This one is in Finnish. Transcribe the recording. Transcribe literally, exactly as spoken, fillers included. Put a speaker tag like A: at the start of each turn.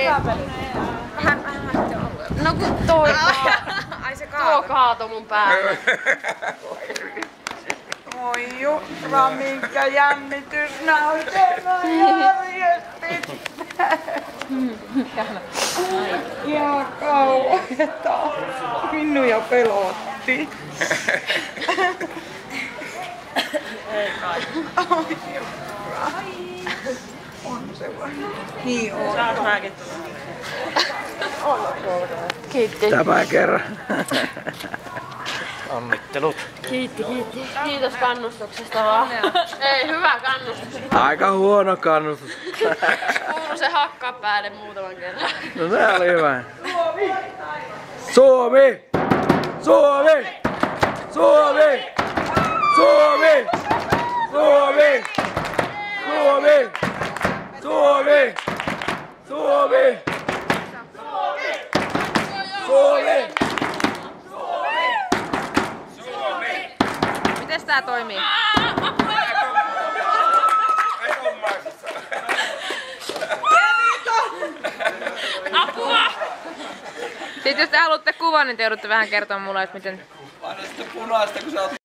A: Niin. Vähän vähän lähti alueella. No kun toi ai se kaato. Tuo kaato mun päälle.
B: Oi Jukra, minkä jännitysnäytelmä järjestit. Ihan kauheeta. Minun jo pelotti.
A: Ei kai.
B: Oi Jukra. On se vai? Niin on.
A: Saas mäkin tulla. Kiitti.
C: Tämä kerran. Onnittelut.
A: Kiitti, kiitti. Kiitos kannustuksesta vaan. Ei, hyvä kannustus.
C: Aika huono kannustus.
A: Kuulu se hakkaa päälle muutaman kerran.
C: No se oli hyvä. Suomi! Suomi! Suomi! Suomi! Suomi! Suomi! Suomi! Suomi! Suomi!
A: Mites tää toimii? Apua! Sitten jos te haluatte kuvan, niin te joudutte vähän kertoa mulle, että miten...
C: Paina sitä punaista, kun sä oot